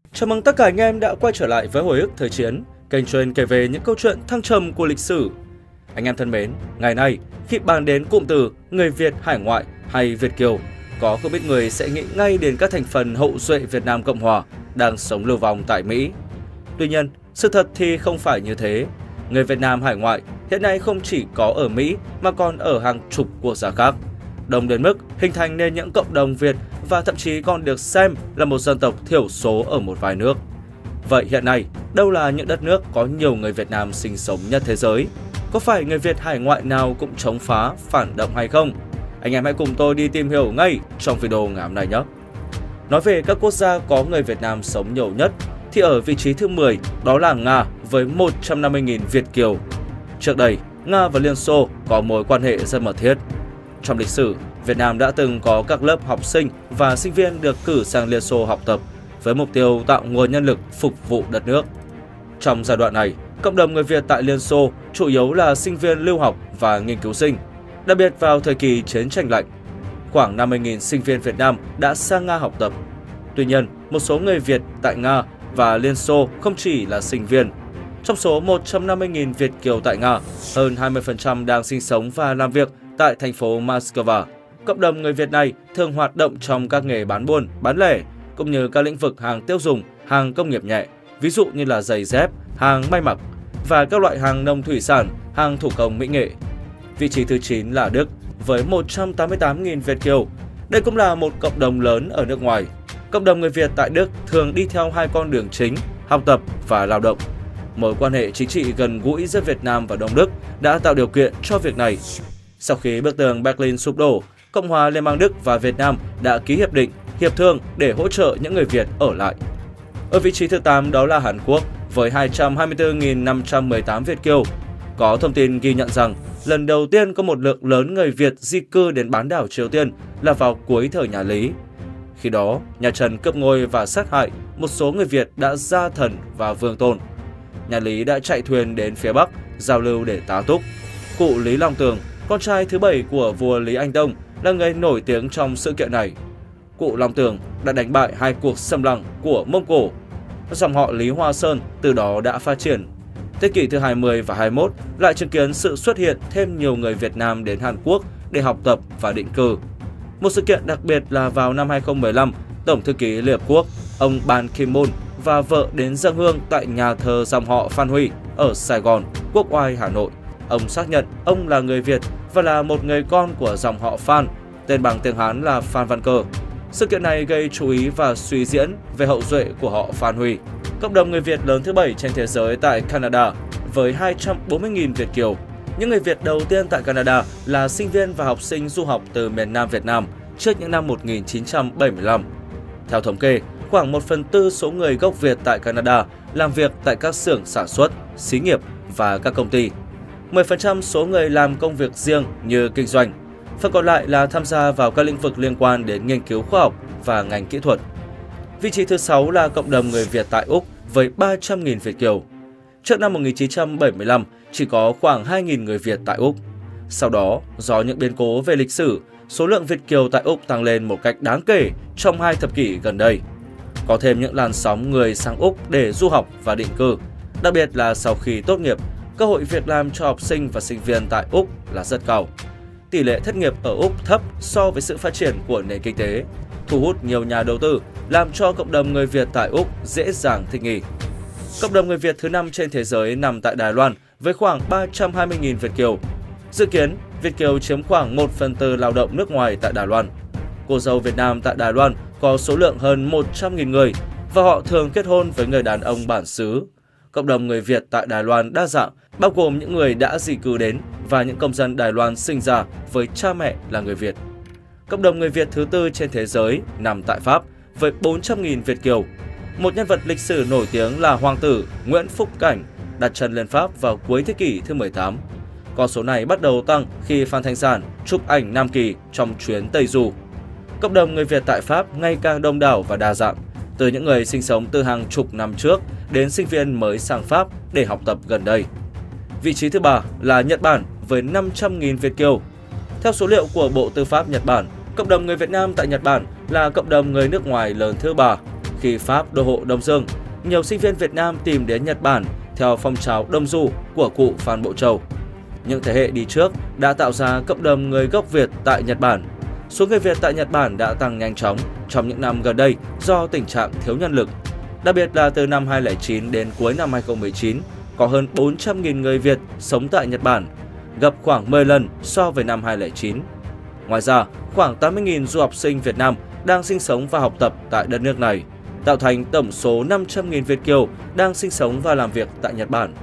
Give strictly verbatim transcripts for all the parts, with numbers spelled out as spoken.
Chào mừng tất cả anh em đã quay trở lại với Hồi ức Thời Chiến, kênh chuyên kể về những câu chuyện thăng trầm của lịch sử. Anh em thân mến, ngày nay khi bàn đến cụm từ người Việt hải ngoại hay Việt kiều, có không ít người sẽ nghĩ ngay đến các thành phần hậu duệ Việt Nam Cộng Hòa đang sống lưu vong tại Mỹ. Tuy nhiên, sự thật thì không phải như thế. Người Việt Nam hải ngoại hiện nay không chỉ có ở Mỹ mà còn ở hàng chục quốc gia khác, đông đến mức hình thành nên những cộng đồng Việt và thậm chí còn được xem là một dân tộc thiểu số ở một vài nước. Vậy hiện nay, đâu là những đất nước có nhiều người Việt Nam sinh sống nhất thế giới? Có phải người Việt hải ngoại nào cũng chống phá, phản động hay không? Anh em hãy cùng tôi đi tìm hiểu ngay trong video ngày hôm nay nhé! Nói về các quốc gia có người Việt Nam sống nhiều nhất, thì ở vị trí thứ mười đó là Nga với một trăm năm mươi nghìn Việt kiều. Trước đây, Nga và Liên Xô có mối quan hệ rất mật thiết. Trong lịch sử, Việt Nam đã từng có các lớp học sinh và sinh viên được cử sang Liên Xô học tập với mục tiêu tạo nguồn nhân lực phục vụ đất nước. Trong giai đoạn này, cộng đồng người Việt tại Liên Xô chủ yếu là sinh viên lưu học và nghiên cứu sinh, đặc biệt vào thời kỳ chiến tranh lạnh. Khoảng năm mươi nghìn sinh viên Việt Nam đã sang Nga học tập. Tuy nhiên, một số người Việt tại Nga và Liên Xô không chỉ là sinh viên. Trong số một trăm năm mươi nghìn Việt kiều tại Nga, hơn hai mươi phần trăm đang sinh sống và làm việc tại thành phố Moscow. Cộng đồng người Việt này thường hoạt động trong các nghề bán buôn, bán lẻ, cũng như các lĩnh vực hàng tiêu dùng, hàng công nghiệp nhẹ, ví dụ như là giày dép, hàng may mặc, và các loại hàng nông thủy sản, hàng thủ công mỹ nghệ. Vị trí thứ chín là Đức với một trăm tám mươi tám nghìn Việt kiều. Đây cũng là một cộng đồng lớn ở nước ngoài. Cộng đồng người Việt tại Đức thường đi theo hai con đường chính, học tập và lao động. Mối quan hệ chính trị gần gũi giữa Việt Nam và Đông Đức đã tạo điều kiện cho việc này. Sau khi bức tường Berlin sụp đổ, Cộng hòa Liên bang Đức và Việt Nam đã ký hiệp định, hiệp thương để hỗ trợ những người Việt ở lại. Ở vị trí thứ tám đó là Hàn Quốc với hai trăm hai mươi tư nghìn năm trăm mười tám Việt kiều. Có thông tin ghi nhận rằng lần đầu tiên có một lượng lớn người Việt di cư đến bán đảo Triều Tiên là vào cuối thời nhà Lý. Khi đó, nhà Trần cướp ngôi và sát hại một số người Việt đã gia thần và vương tôn. Nhà Lý đã chạy thuyền đến phía Bắc giao lưu để tá túc. Cụ Lý Long Tường, con trai thứ bảy của vua Lý Anh Tông, là người nổi tiếng trong sự kiện này. Cụ Long Tường đã đánh bại hai cuộc xâm lăng của Mông Cổ. Dòng họ Lý Hoa Sơn từ đó đã phát triển. Thế kỷ thứ hai mươi và hai mươi mốt lại chứng kiến sự xuất hiện thêm nhiều người Việt Nam đến Hàn Quốc để học tập và định cư. Một sự kiện đặc biệt là vào năm hai nghìn không trăm mười lăm, Tổng thư ký Liên Hợp Quốc, ông Ban Ki-moon và vợ đến dâng hương tại nhà thờ dòng họ Phan Huy ở Sài Gòn, Quốc Oai, Hà Nội. Ông xác nhận ông là người Việt và là một người con của dòng họ Phan, tên bằng tiếng Hán là Phan Văn Cơ. Sự kiện này gây chú ý và suy diễn về hậu duệ của họ Phan Huy. Cộng đồng người Việt lớn thứ bảy trên thế giới tại Canada với hai trăm bốn mươi nghìn Việt kiều. Những người Việt đầu tiên tại Canada là sinh viên và học sinh du học từ miền Nam Việt Nam trước những năm một nghìn chín trăm bảy mươi lăm. Theo thống kê, khoảng một phần tư số người gốc Việt tại Canada làm việc tại các xưởng sản xuất, xí nghiệp và các công ty. mười phần trăm số người làm công việc riêng như kinh doanh. Phần còn lại là tham gia vào các lĩnh vực liên quan đến nghiên cứu khoa học và ngành kỹ thuật. Vị trí thứ sáu là cộng đồng người Việt tại Úc với ba trăm nghìn Việt kiều. Trước năm một nghìn chín trăm bảy mươi lăm, chỉ có khoảng hai nghìn người Việt tại Úc. Sau đó, do những biến cố về lịch sử, số lượng Việt kiều tại Úc tăng lên một cách đáng kể trong hai thập kỷ gần đây. Có thêm những làn sóng người sang Úc để du học và định cư, đặc biệt là sau khi tốt nghiệp, cơ hội việc làm cho học sinh và sinh viên tại Úc là rất cao. Tỷ lệ thất nghiệp ở Úc thấp so với sự phát triển của nền kinh tế, thu hút nhiều nhà đầu tư, làm cho cộng đồng người Việt tại Úc dễ dàng thích nghi. Cộng đồng người Việt thứ năm trên thế giới nằm tại Đài Loan với khoảng ba trăm hai mươi nghìn Việt kiều. Dự kiến, Việt kiều chiếm khoảng một phần tư lao động nước ngoài tại Đài Loan. Cô dâu Việt Nam tại Đài Loan có số lượng hơn một trăm nghìn người và họ thường kết hôn với người đàn ông bản xứ. Cộng đồng người Việt tại Đài Loan đa dạng, bao gồm những người đã di cư đến và những công dân Đài Loan sinh ra với cha mẹ là người Việt. Cộng đồng người Việt thứ tư trên thế giới nằm tại Pháp với bốn trăm nghìn Việt kiều. Một nhân vật lịch sử nổi tiếng là Hoàng tử Nguyễn Phúc Cảnh đặt chân lên Pháp vào cuối thế kỷ thứ mười tám. Con số này bắt đầu tăng khi Phan Thanh Sản chụp ảnh Nam Kỳ trong chuyến Tây Du. Cộng đồng người Việt tại Pháp ngày càng đông đảo và đa dạng, từ những người sinh sống từ hàng chục năm trước đến sinh viên mới sang Pháp để học tập gần đây. Vị trí thứ ba là Nhật Bản với năm trăm nghìn Việt kiều. Theo số liệu của Bộ Tư pháp Nhật Bản, cộng đồng người Việt Nam tại Nhật Bản là cộng đồng người nước ngoài lớn thứ ba, khi Pháp đô hộ Đông Dương, nhiều sinh viên Việt Nam tìm đến Nhật Bản theo phong trào Đông Du của cụ Phan Bộ Châu. Những thế hệ đi trước đã tạo ra cộng đồng người gốc Việt tại Nhật Bản. Số người Việt tại Nhật Bản đã tăng nhanh chóng trong những năm gần đây do tình trạng thiếu nhân lực. Đặc biệt là từ năm hai nghìn không trăm lẻ chín đến cuối năm hai nghìn không trăm mười chín, có hơn bốn trăm nghìn người Việt sống tại Nhật Bản, gấp khoảng mười lần so với năm hai nghìn không trăm lẻ chín. Ngoài ra, khoảng tám mươi nghìn du học sinh Việt Nam đang sinh sống và học tập tại đất nước này, tạo thành tổng số năm trăm nghìn Việt kiều đang sinh sống và làm việc tại Nhật Bản.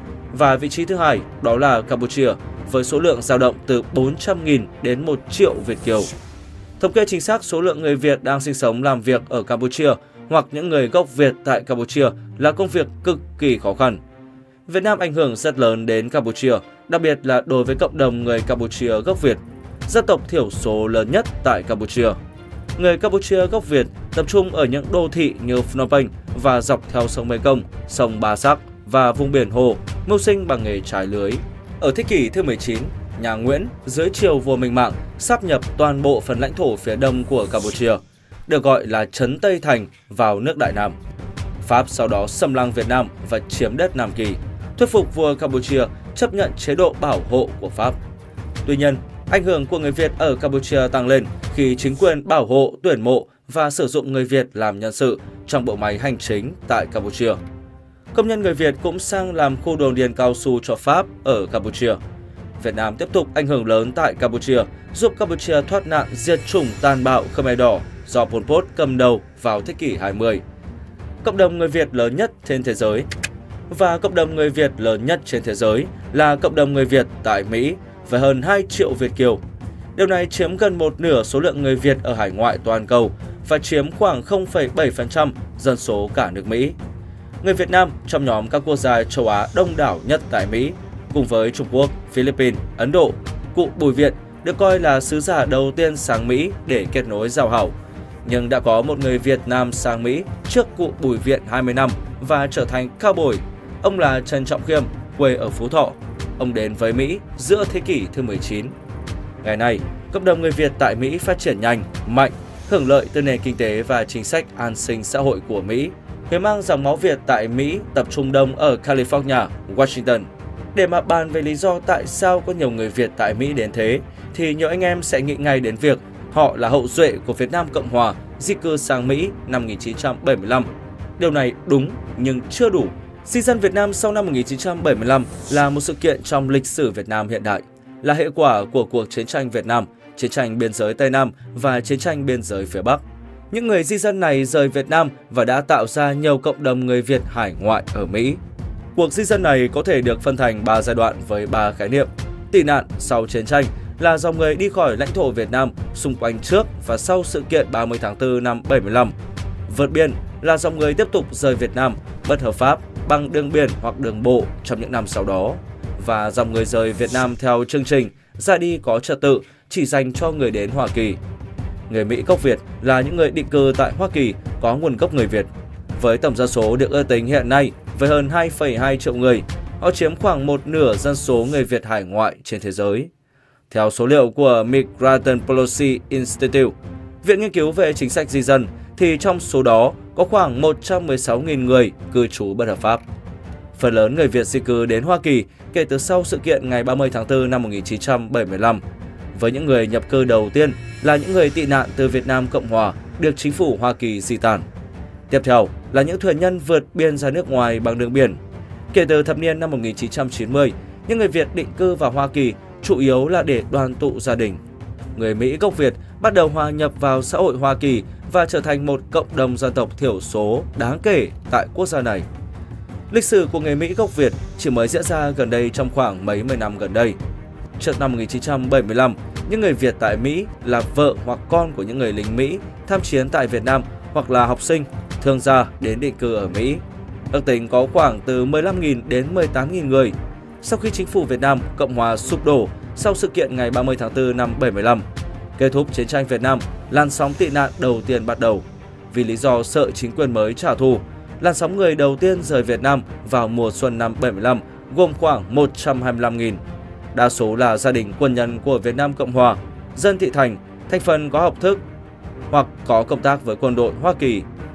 Và vị trí thứ hai đó là Campuchia, với số lượng dao động từ bốn trăm nghìn đến một triệu Việt kiều. Thống kê chính xác số lượng người Việt đang sinh sống làm việc ở Campuchia hoặc những người gốc Việt tại Campuchia là công việc cực kỳ khó khăn. Việt Nam ảnh hưởng rất lớn đến Campuchia, đặc biệt là đối với cộng đồng người Campuchia gốc Việt, dân tộc thiểu số lớn nhất tại Campuchia. Người Campuchia gốc Việt tập trung ở những đô thị như Phnom Penh và dọc theo sông Mekong, sông Ba Sắc và vùng biển Hồ, mưu sinh bằng nghề trải lưới. Ở thế kỷ thứ mười chín, nhà Nguyễn dưới triều vua Minh Mạng sáp nhập toàn bộ phần lãnh thổ phía đông của Campuchia, được gọi là Trấn Tây Thành, vào nước Đại Nam. Pháp sau đó xâm lăng Việt Nam và chiếm đất Nam Kỳ, thuyết phục vua Campuchia chấp nhận chế độ bảo hộ của Pháp. Tuy nhiên, ảnh hưởng của người Việt ở Campuchia tăng lên khi chính quyền bảo hộ, tuyển mộ và sử dụng người Việt làm nhân sự trong bộ máy hành chính tại Campuchia. Công nhân người Việt cũng sang làm khu đồn điền cao su cho Pháp ở Campuchia. Việt Nam tiếp tục ảnh hưởng lớn tại Campuchia, giúp Campuchia thoát nạn diệt chủng tàn bạo Khmer Đỏ do Pol Pot cầm đầu vào thế kỷ hai mươi. Cộng đồng người Việt lớn nhất trên thế giới và cộng đồng người Việt lớn nhất trên thế giới là cộng đồng người Việt tại Mỹ với hơn hai triệu Việt kiều. Điều này chiếm gần một nửa số lượng người Việt ở hải ngoại toàn cầu và chiếm khoảng không phẩy bảy phần trăm dân số cả nước Mỹ. Người Việt Nam trong nhóm các quốc gia châu Á đông đảo nhất tại Mỹ, cùng với Trung Quốc, Philippines, Ấn Độ, cụ Bùi Viện được coi là sứ giả đầu tiên sang Mỹ để kết nối giao hảo. Nhưng đã có một người Việt Nam sang Mỹ trước cụ Bùi Viện hai mươi năm và trở thành cao bồi. Ông là Trần Trọng Khiêm, quê ở Phú Thọ. Ông đến với Mỹ giữa thế kỷ thứ mười chín. Ngày nay, cộng đồng người Việt tại Mỹ phát triển nhanh, mạnh, hưởng lợi từ nền kinh tế và chính sách an sinh xã hội của Mỹ. Người mang dòng máu Việt tại Mỹ tập trung đông ở California, Washington. Để mà bàn về lý do tại sao có nhiều người Việt tại Mỹ đến thế, thì nhiều anh em sẽ nghĩ ngay đến việc họ là hậu duệ của Việt Nam Cộng Hòa di cư sang Mỹ năm một nghìn chín trăm bảy mươi lăm. Điều này đúng nhưng chưa đủ. Di dân Việt Nam sau năm một nghìn chín trăm bảy mươi lăm là một sự kiện trong lịch sử Việt Nam hiện đại, là hệ quả của cuộc chiến tranh Việt Nam, chiến tranh biên giới Tây Nam và chiến tranh biên giới phía Bắc. Những người di dân này rời Việt Nam và đã tạo ra nhiều cộng đồng người Việt hải ngoại ở Mỹ. Cuộc di dân này có thể được phân thành ba giai đoạn với ba khái niệm. Tị nạn sau chiến tranh là dòng người đi khỏi lãnh thổ Việt Nam xung quanh trước và sau sự kiện ba mươi tháng tư năm bảy mươi lăm. Vượt biên là dòng người tiếp tục rời Việt Nam bất hợp pháp bằng đường biển hoặc đường bộ trong những năm sau đó. Và dòng người rời Việt Nam theo chương trình ra đi có trật tự chỉ dành cho người đến Hoa Kỳ. Người Mỹ gốc Việt là những người định cư tại Hoa Kỳ có nguồn gốc người Việt. Với tổng dân số được ước tính hiện nay với hơn hai phẩy hai triệu người, họ chiếm khoảng một nửa dân số người Việt hải ngoại trên thế giới. Theo số liệu của Migration Policy Institute, Viện Nghiên cứu về chính sách di dân, thì trong số đó có khoảng một trăm mười sáu nghìn người cư trú bất hợp pháp. Phần lớn người Việt di cư đến Hoa Kỳ kể từ sau sự kiện ngày ba mươi tháng tư năm một nghìn chín trăm bảy mươi lăm, với những người nhập cư đầu tiên là những người tị nạn từ Việt Nam Cộng Hòa được chính phủ Hoa Kỳ di tản. Tiếp theo là những thuyền nhân vượt biên ra nước ngoài bằng đường biển. Kể từ thập niên năm một nghìn chín trăm chín mươi, những người Việt định cư vào Hoa Kỳ chủ yếu là để đoàn tụ gia đình. Người Mỹ gốc Việt bắt đầu hòa nhập vào xã hội Hoa Kỳ và trở thành một cộng đồng dân tộc thiểu số đáng kể tại quốc gia này. Lịch sử của người Mỹ gốc Việt chỉ mới diễn ra gần đây trong khoảng mấy mươi năm gần đây. Trước năm một nghìn chín trăm bảy mươi lăm, những người Việt tại Mỹ là vợ hoặc con của những người lính Mỹ tham chiến tại Việt Nam hoặc là học sinh, thương gia đến định cư ở Mỹ. Ước tính có khoảng từ mười lăm nghìn đến mười tám nghìn người. Sau khi chính phủ Việt Nam Cộng Hòa sụp đổ sau sự kiện ngày ba mươi tháng tư năm bảy mươi lăm, kết thúc chiến tranh Việt Nam, làn sóng tị nạn đầu tiên bắt đầu. Vì lý do sợ chính quyền mới trả thù, làn sóng người đầu tiên rời Việt Nam vào mùa xuân năm bảy mươi lăm gồm khoảng một trăm hai mươi lăm nghìn. Đa số là gia đình quân nhân của Việt Nam Cộng Hòa, dân thị thành, thành phần có học thức hoặc có công tác với quân đội Hoa Kỳ.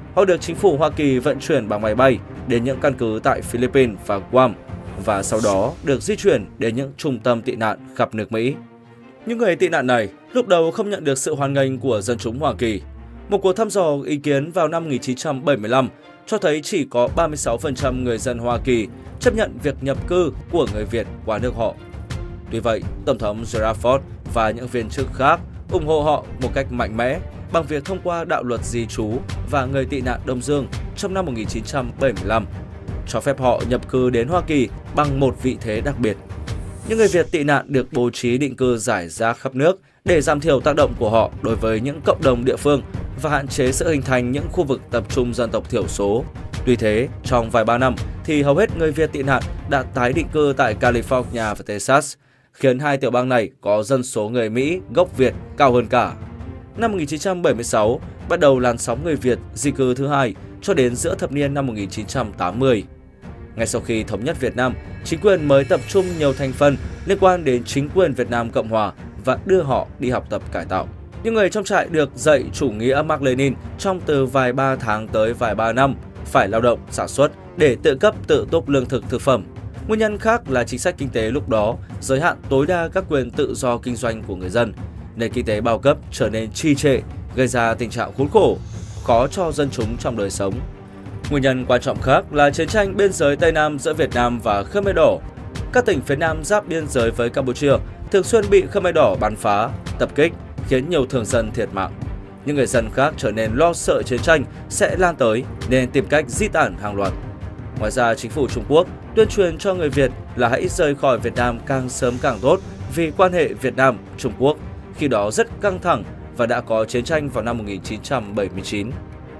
Họ được chính phủ Hoa Kỳ vận chuyển bằng máy bay đến những căn cứ tại Philippines và Guam và sau đó được di chuyển đến những trung tâm tị nạn khắp nước Mỹ. Những người tị nạn này lúc đầu không nhận được sự hoan nghênh của dân chúng Hoa Kỳ. Một cuộc thăm dò ý kiến vào năm một nghìn chín trăm bảy mươi lăm cho thấy chỉ có ba mươi sáu phần trăm người dân Hoa Kỳ chấp nhận việc nhập cư của người Việt qua nước họ. Tuy vậy, Tổng thống Gerald Ford và những viên chức khác ủng hộ họ một cách mạnh mẽ bằng việc thông qua đạo luật di trú và người tị nạn Đông Dương trong năm một nghìn chín trăm bảy mươi lăm, cho phép họ nhập cư đến Hoa Kỳ bằng một vị thế đặc biệt. Những người Việt tị nạn được bố trí định cư rải rác khắp nước để giảm thiểu tác động của họ đối với những cộng đồng địa phương và hạn chế sự hình thành những khu vực tập trung dân tộc thiểu số. Tuy thế, trong vài ba năm thì hầu hết người Việt tị nạn đã tái định cư tại California và Texas, khiến hai tiểu bang này có dân số người Mỹ gốc Việt cao hơn cả. Năm một nghìn chín trăm bảy mươi sáu, bắt đầu làn sóng người Việt di cư thứ hai cho đến giữa thập niên năm một nghìn chín trăm tám mươi. Ngay sau khi thống nhất Việt Nam, chính quyền mới tập trung nhiều thành phần liên quan đến chính quyền Việt Nam Cộng Hòa và đưa họ đi học tập cải tạo. Những người trong trại được dạy chủ nghĩa Mác Lênin trong từ vài ba tháng tới vài ba năm, phải lao động, sản xuất để tự cấp tự túc lương thực thực phẩm. Nguyên nhân khác là chính sách kinh tế lúc đó giới hạn tối đa các quyền tự do kinh doanh của người dân. Nền kinh tế bao cấp trở nên trì trệ, gây ra tình trạng khốn khổ, khó cho dân chúng trong đời sống. Nguyên nhân quan trọng khác là chiến tranh biên giới Tây Nam giữa Việt Nam và Khmer Đỏ. Các tỉnh phía Nam giáp biên giới với Campuchia thường xuyên bị Khmer Đỏ bắn phá, tập kích, khiến nhiều thường dân thiệt mạng. Những người dân khác trở nên lo sợ chiến tranh sẽ lan tới nên tìm cách di tản hàng loạt. Ngoài ra, chính phủ Trung Quốc tuyên truyền cho người Việt là hãy rời khỏi Việt Nam càng sớm càng tốt vì quan hệ Việt Nam-Trung Quốc khi đó rất căng thẳng và đã có chiến tranh vào năm một nghìn chín trăm bảy mươi chín.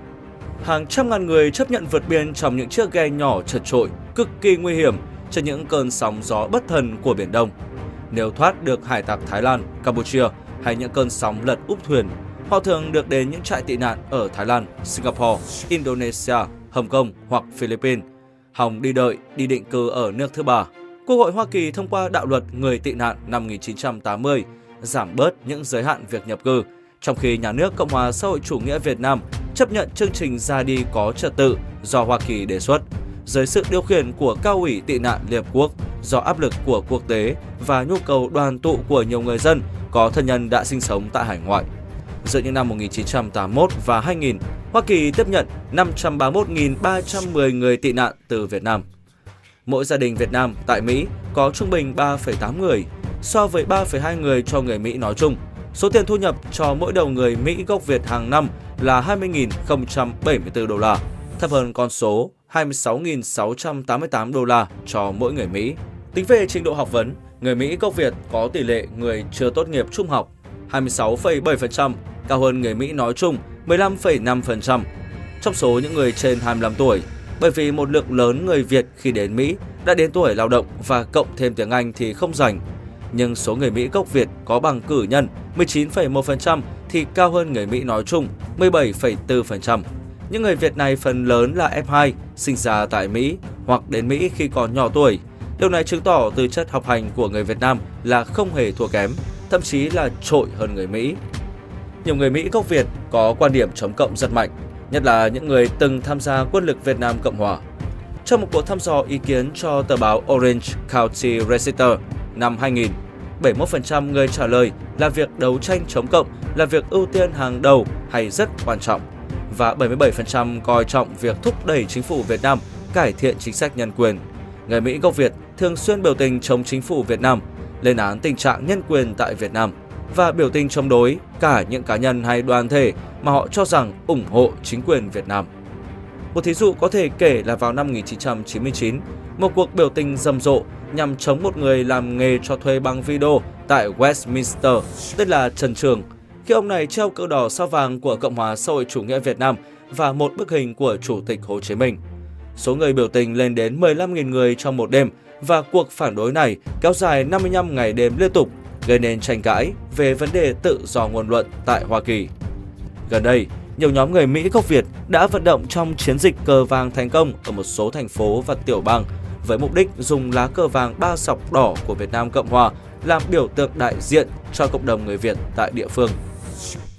Hàng trăm ngàn người chấp nhận vượt biên trong những chiếc ghe nhỏ chật chội, cực kỳ nguy hiểm trên những cơn sóng gió bất thần của Biển Đông. Nếu thoát được hải tặc Thái Lan, Campuchia hay những cơn sóng lật úp thuyền, họ thường được đến những trại tị nạn ở Thái Lan, Singapore, Indonesia, Hồng Kông hoặc Philippines, hòng đi đợi đi định cư ở nước thứ ba. Quốc hội Hoa Kỳ thông qua đạo luật người tị nạn năm một nghìn chín trăm tám mươi, giảm bớt những giới hạn việc nhập cư, trong khi nhà nước Cộng hòa xã hội chủ nghĩa Việt Nam chấp nhận chương trình ra đi có trật tự do Hoa Kỳ đề xuất, dưới sự điều khiển của Cao ủy tị nạn Liên Hợp Quốc, do áp lực của quốc tế và nhu cầu đoàn tụ của nhiều người dân có thân nhân đã sinh sống tại hải ngoại. Giữa những năm một nghìn chín trăm tám mươi mốt và hai nghìn, Hoa Kỳ tiếp nhận năm trăm ba mươi mốt nghìn ba trăm mười người tị nạn từ Việt Nam. Mỗi gia đình Việt Nam tại Mỹ có trung bình ba phẩy tám người, so với ba phẩy hai người cho người Mỹ nói chung. Số tiền thu nhập cho mỗi đầu người Mỹ gốc Việt hàng năm là hai mươi nghìn không trăm bảy mươi tư đô la, thấp hơn con số hai mươi sáu nghìn sáu trăm tám mươi tám đô la cho mỗi người Mỹ. Tính về trình độ học vấn, người Mỹ gốc Việt có tỷ lệ người chưa tốt nghiệp trung học hai mươi sáu phẩy bảy phần trăm, cao hơn người Mỹ nói chung mười lăm phẩy năm phần trăm. Trong số những người trên hai mươi lăm tuổi, bởi vì một lượng lớn người Việt khi đến Mỹ đã đến tuổi lao động và cộng thêm tiếng Anh thì không rành. Nhưng số người Mỹ gốc Việt có bằng cử nhân mười chín phẩy một phần trăm thì cao hơn người Mỹ nói chung mười bảy phẩy bốn phần trăm. Những người Việt này phần lớn là ép hai, sinh ra tại Mỹ hoặc đến Mỹ khi còn nhỏ tuổi. Điều này chứng tỏ tư chất học hành của người Việt Nam là không hề thua kém, thậm chí là trội hơn người Mỹ. Nhiều người Mỹ gốc Việt có quan điểm chống cộng rất mạnh, nhất là những người từng tham gia quân lực Việt Nam Cộng Hòa. Trong một cuộc thăm dò ý kiến cho tờ báo Orange County Register năm hai nghìn, bảy mươi mốt phần trăm người trả lời là việc đấu tranh chống cộng là việc ưu tiên hàng đầu hay rất quan trọng, và bảy mươi bảy phần trăm coi trọng việc thúc đẩy chính phủ Việt Nam cải thiện chính sách nhân quyền. Người Mỹ gốc Việt thường xuyên biểu tình chống chính phủ Việt Nam, lên án tình trạng nhân quyền tại Việt Nam và biểu tình chống đối cả những cá nhân hay đoàn thể mà họ cho rằng ủng hộ chính quyền Việt Nam. Một thí dụ có thể kể là vào năm một nghìn chín trăm chín mươi chín, một cuộc biểu tình rầm rộ nhằm chống một người làm nghề cho thuê băng video tại Westminster, tên là Trần Trường, khi ông này treo cờ đỏ sao vàng của Cộng hòa xã hội chủ nghĩa Việt Nam và một bức hình của Chủ tịch Hồ Chí Minh. Số người biểu tình lên đến mười lăm nghìn người trong một đêm và cuộc phản đối này kéo dài năm mươi lăm ngày đêm liên tục, gây nên tranh cãi về vấn đề tự do ngôn luận tại Hoa Kỳ. Gần đây, nhiều nhóm người Mỹ gốc Việt đã vận động trong chiến dịch cờ vàng thành công ở một số thành phố và tiểu bang với mục đích dùng lá cờ vàng ba sọc đỏ của Việt Nam Cộng Hòa làm biểu tượng đại diện cho cộng đồng người Việt tại địa phương.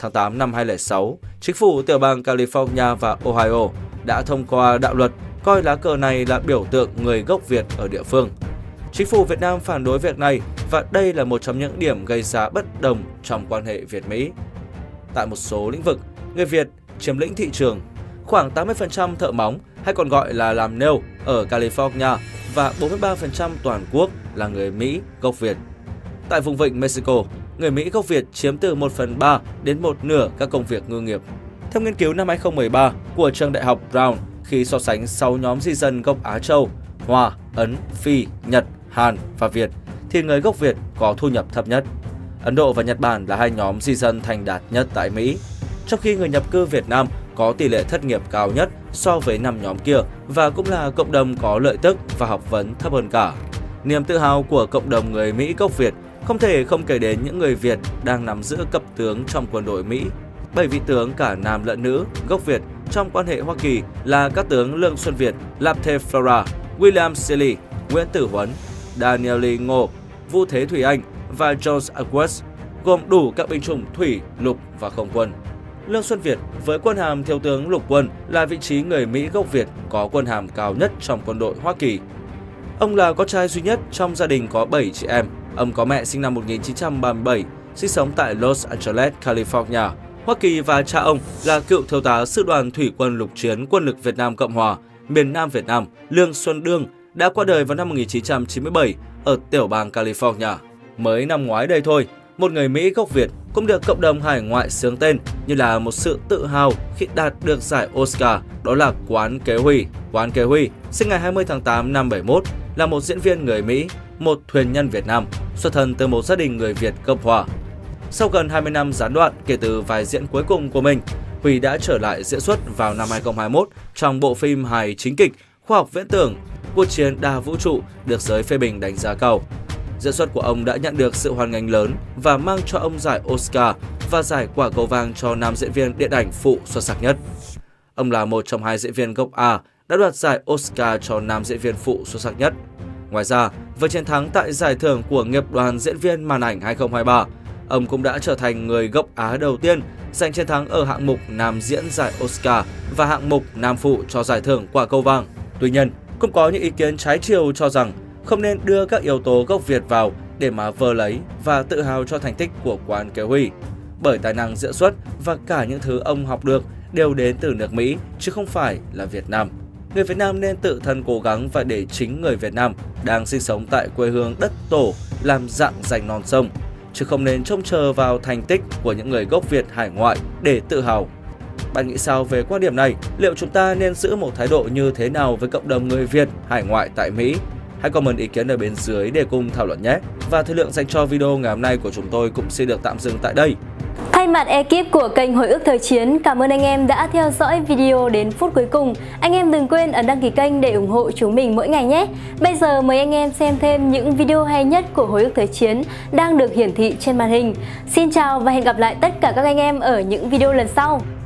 tháng tám năm hai nghìn không trăm lẻ sáu, chính phủ tiểu bang California và Ohio đã thông qua đạo luật coi lá cờ này là biểu tượng người gốc Việt ở địa phương. Chính phủ Việt Nam phản đối việc này và đây là một trong những điểm gây ra bất đồng trong quan hệ Việt-Mỹ. Tại một số lĩnh vực, người Việt chiếm lĩnh thị trường. Khoảng tám mươi phần trăm thợ móng hay còn gọi là làm nêu ở California và bốn mươi ba phần trăm toàn quốc là người Mỹ gốc Việt. Tại vùng vịnh Mexico, người Mỹ gốc Việt chiếm từ một phần ba đến một nửa các công việc ngư nghiệp. Theo nghiên cứu năm hai nghìn không trăm mười ba của trường đại học Brown, khi so sánh sáu nhóm di dân gốc Á Châu, Hoa, Ấn, Phi, Nhật, Hàn và Việt, thì người gốc Việt có thu nhập thấp nhất. Ấn Độ và Nhật Bản là hai nhóm di dân thành đạt nhất tại Mỹ, trong khi người nhập cư Việt Nam có tỷ lệ thất nghiệp cao nhất so với năm nhóm kia và cũng là cộng đồng có lợi tức và học vấn thấp hơn cả. Niềm tự hào của cộng đồng người Mỹ gốc Việt không thể không kể đến những người Việt đang nắm giữ cấp tướng trong quân đội Mỹ. Bảy vị tướng cả nam lẫn nữ gốc Việt trong quan hệ Hoa Kỳ là các tướng Lương Xuân Việt, Lapte Flora, William Seeley, Nguyễn Tử Huấn, Daniel Lee Ngô, Vu Thế Thủy Anh và George Edwards, gồm đủ các binh chủng thủy, lục và không quân. Lương Xuân Việt với quân hàm thiếu tướng lục quân là vị trí người Mỹ gốc Việt có quân hàm cao nhất trong quân đội Hoa Kỳ. Ông là con trai duy nhất trong gia đình có bảy chị em. Ông có mẹ sinh năm một nghìn chín trăm ba mươi bảy, sinh sống tại Los Angeles, California, Hoa Kỳ và cha ông là cựu thiếu tá sư đoàn thủy quân lục chiến Quân lực Việt Nam Cộng hòa, miền Nam Việt Nam, Lương Xuân Đương đã qua đời vào năm một nghìn chín trăm chín mươi bảy ở tiểu bang California. Mới năm ngoái đây thôi, một người Mỹ gốc Việt cũng được cộng đồng hải ngoại xướng tên như là một sự tự hào khi đạt được giải Oscar, đó là Quán Kế Huy. Quán Kế Huy sinh ngày hai mươi tháng tám năm bảy mươi mốt, là một diễn viên người Mỹ, một thuyền nhân Việt Nam, xuất thân từ một gia đình người Việt gốc Hoa. Sau gần hai mươi năm gián đoạn kể từ vai diễn cuối cùng của mình, Huy đã trở lại diễn xuất vào năm hai nghìn không trăm hai mươi mốt trong bộ phim hài chính kịch khoa học viễn tưởng Cuộc chiến đa vũ trụ được giới phê bình đánh giá cao. Diễn xuất của ông đã nhận được sự hoan nghênh lớn và mang cho ông giải Oscar và giải Quả Cầu Vàng cho nam diễn viên điện ảnh phụ xuất sắc nhất. Ông là một trong hai diễn viên gốc A đã đoạt giải Oscar cho nam diễn viên phụ xuất sắc nhất. Ngoài ra, với chiến thắng tại giải thưởng của nghiệp đoàn diễn viên màn ảnh hai nghìn không trăm hai mươi ba, ông cũng đã trở thành người gốc Á đầu tiên giành chiến thắng ở hạng mục nam diễn giải Oscar và hạng mục nam phụ cho giải thưởng Quả Cầu Vàng. Tuy nhiên, cũng có những ý kiến trái chiều cho rằng không nên đưa các yếu tố gốc Việt vào để mà vơ lấy và tự hào cho thành tích của Quán Kế Huy, bởi tài năng diễn xuất và cả những thứ ông học được đều đến từ nước Mỹ chứ không phải là Việt Nam. Người Việt Nam nên tự thân cố gắng và để chính người Việt Nam đang sinh sống tại quê hương đất tổ làm dạng dành non sông, chứ không nên trông chờ vào thành tích của những người gốc Việt hải ngoại để tự hào. Bạn nghĩ sao về quan điểm này? Liệu chúng ta nên giữ một thái độ như thế nào với cộng đồng người Việt hải ngoại tại Mỹ? Hãy comment ý kiến ở bên dưới để cùng thảo luận nhé! Và thời lượng dành cho video ngày hôm nay của chúng tôi cũng sẽ được tạm dừng tại đây. Thay mặt ekip của kênh Hồi ức Thời Chiến, cảm ơn anh em đã theo dõi video đến phút cuối cùng. Anh em đừng quên ấn đăng ký kênh để ủng hộ chúng mình mỗi ngày nhé! Bây giờ mời anh em xem thêm những video hay nhất của Hồi ức Thời Chiến đang được hiển thị trên màn hình. Xin chào và hẹn gặp lại tất cả các anh em ở những video lần sau!